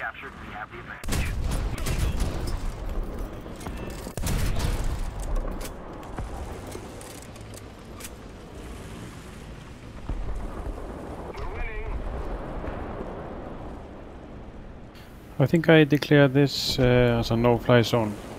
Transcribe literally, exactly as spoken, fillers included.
captured. We have the advantage. We're winning. I think I declare this uh, as a no-fly zone.